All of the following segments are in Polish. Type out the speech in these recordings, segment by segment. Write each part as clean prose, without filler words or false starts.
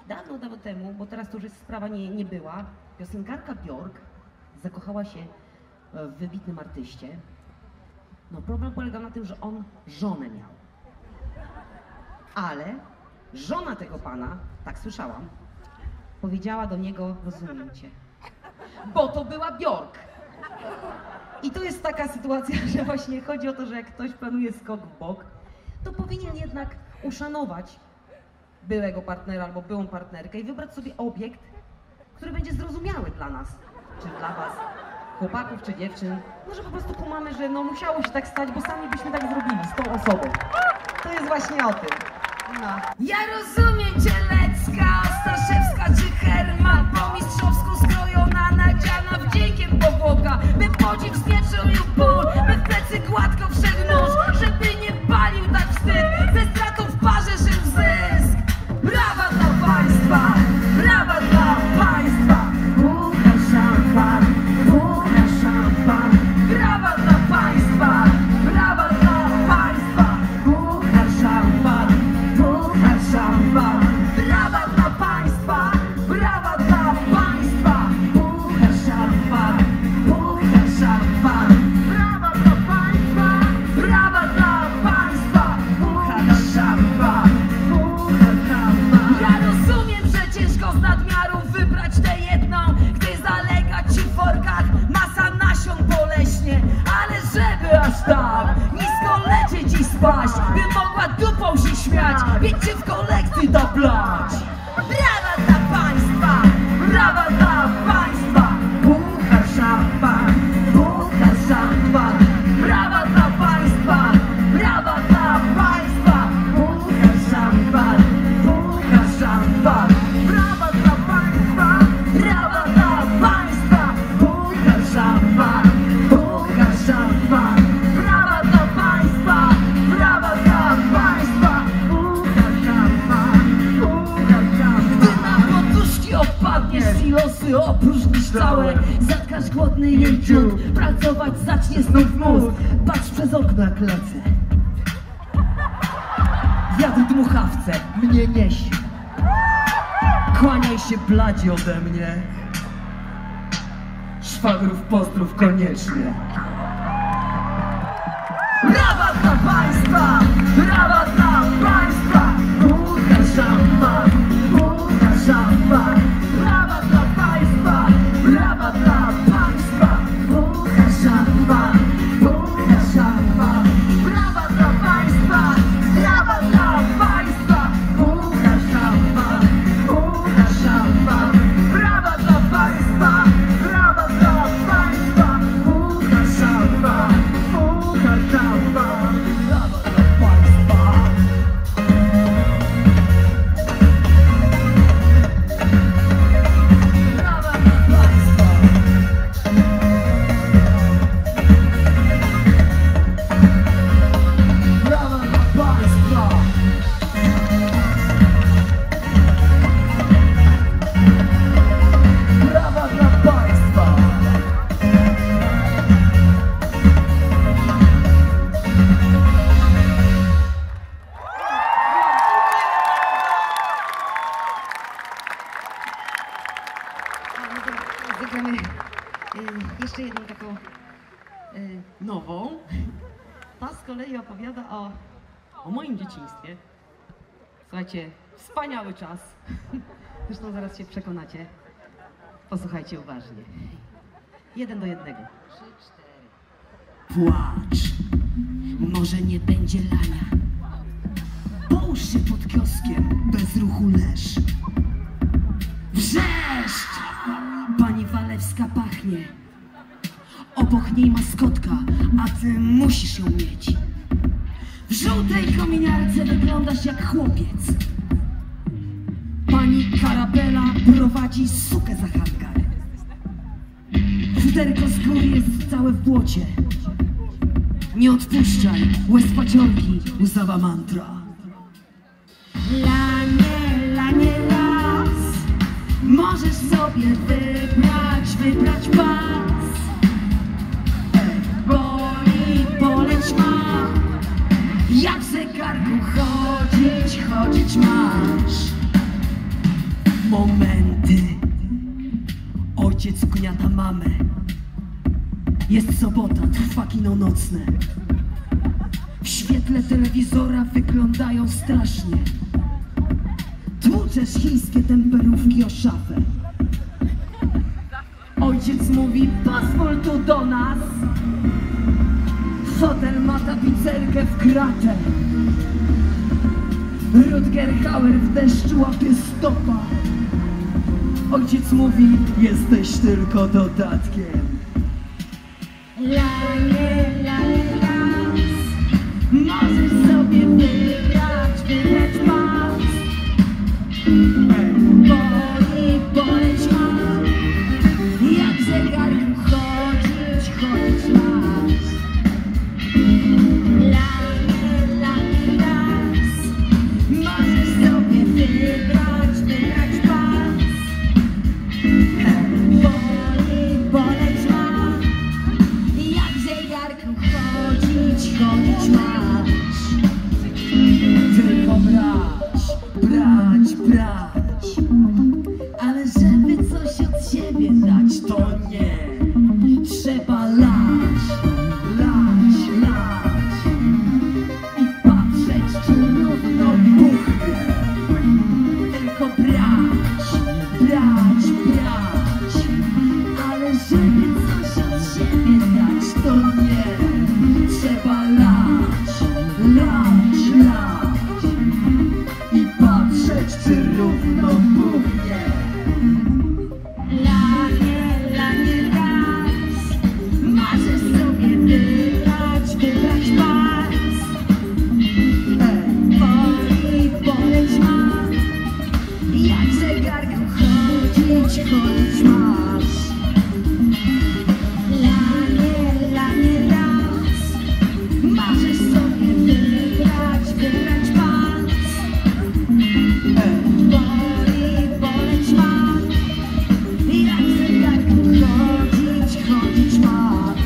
dawno, dawno temu, bo teraz to już jest sprawa nie była, piosenkarka Björk zakochała się w wybitnym artyście. No problem polegał na tym, że on żonę miał. Ale żona tego pana, tak słyszałam, powiedziała do niego, rozumiem cię, bo to była Björk. I to jest taka sytuacja, że właśnie chodzi o to, że jak ktoś planuje skok w bok, to powinien jednak uszanować byłego partnera albo byłą partnerkę i wybrać sobie obiekt, który będzie zrozumiały dla nas, czy dla was, chłopaków czy dziewczyn. Może po prostu kumamy, że no musiało się tak stać, bo sami byśmy tak zrobili z tą osobą. To jest właśnie o tym. No. Ja rozumiem Cielecka, Staszewska czy Herman, po mistrzowsku skrojona, nadziana wdziękiem powłoka, by podziw znieczulił ból, by w plecy gładko wszedł nóż, żeby nie palił tak wstyd, ze stratą w parze żył zysk. Brawa dla państwa, brawa dla państwa, bucha szampan, bucha szampan. Brawa dla państwa, brawa dla państwa, bucha szampan, bucha szampan. Brawa dla państwa, brawa dla państwa, bucha szampan, bucha szampan. Brawa dla państwa, brawa dla państwa, bucha szampan, bucha szampan. Ja rozumiem, że ciężko z nadmiaru wybrać tę jedną, gdy zalega ci w workach masa nasion boleśnie, ale żeby aż tak nisko lecieć i spaść, by mogła dupą się śmiać, wiecie w kolekcji doblać. Brawa dla państwa, brawa dla państwa, bucha szampan, bucha szampan. Brawa dla państwa, brawa dla państwa, bucha szampan, bucha szampan. Brawa dla państwa, brawa dla państwa, bucha szampan, bucha szampan. Brawa dla państwa, brawa dla państwa, bucha szampan, bucha szampan. Gdy na poduszki opadniesz, silosy opróżnisz całe, zatkasz głodny jej ciut, pracować zacznie znów mózg. Patrz przez okno jak lecę, wiatr dmuchawce mnie niesie. Kłaniaj się bladzie ode mnie, szwagrów pozdrów koniecznie. Brawa dla państwa, brawa dla państwa, bucha szampan, bucha szampan. Brawa dla państwa, brawa dla państwa, bucha szampan, bucha szampan. Brawa dla państwa, brawa dla państwa, bucha szampan, bucha szampan. Brawa dla państwa, brawa dla państwa, bucha szampan, bucha szampan. Brawa dla państwa. Zagramy jeszcze jedną taką nową. Ta z kolei opowiada o moim dzieciństwie. Słuchajcie, wspaniały czas. Zresztą zaraz się przekonacie. Posłuchajcie uważnie. 1 do 1. 3, 4. Płacz, może nie będzie lania. Połóż się pod kioskiem, bez ruchu leż. Wrzeszcz! Pani Walewska pachnie. Obok niej maskotka, a ty musisz ją mieć. W żółtej kominiarce wyglądasz jak chłopiec. Pani Karabela prowadzi sukę za hangar. Futerko z góry jest całe w błocie. Nie odpuszczaj, łez paciorki, łzawa mantra. Lanie, las. Możesz sobie wybrać pas. Boli, boleć ma. Jak w zegarku chodzić masz. Momenty. Ojciec gniata mamę. Jest sobota, trwa kino nocne. W świetle telewizora wyglądają strasznie. Tłuczesz chińskie temperówki o szafę. Ojciec mówi, pozwól tu do nas. Fotel ma tapicerkę w kratę. Rutger Hauer w deszczu łapie stopa. Ojciec mówi, jesteś tylko dodatkiem. Możesz sobie wybrać pas. Boleć ma. Jak zegarku chodzić masz. Możesz sobie wybrać pas. Boleć ma. Jak zegarku chodzić masz. Tylko brać. Ale żeby coś od siebie dać, to nie. Trzeba lać. I patrzeć, czy równo buchnie. Tylko brać. Ale żeby coś od siebie dać, to nie. Trzeba lać. I patrzeć, czy równo buchnie. Lanie raz. Możesz sobie wybrać pas. Boleć ma. Jak zegarku chodzić masz. Lanie raz. Możesz sobie wybrać pas. Boleć ma. Jak zegarku chodzić masz.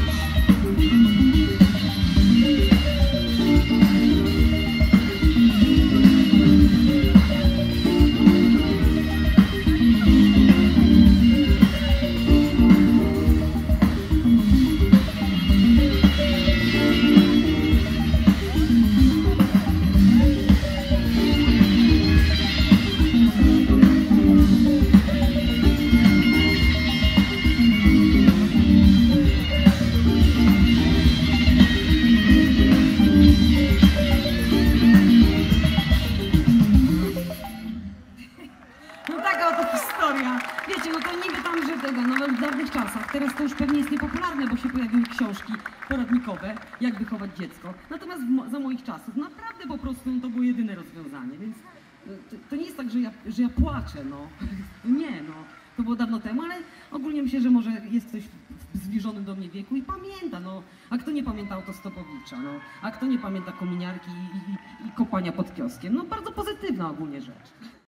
No taka oto historia. Wiecie, no to niby tam, że tego, no w dawnych czasach, teraz to już pewnie jest niepopularne, bo się pojawiły książki poradnikowe, jak wychować dziecko. Natomiast za moich czasów naprawdę po prostu no, to było jedyne rozwiązanie, więc to nie jest tak, że ja płaczę, no. Nie, no. To było dawno temu, ale ogólnie myślę, że może jest ktoś w zbliżonym do mnie wieku i pamięta, no. A kto nie pamięta Autostopowicza, no. A kto nie pamięta kominiarki i kopania pod kioskiem. No bardzo pozytywna ogólnie rzecz.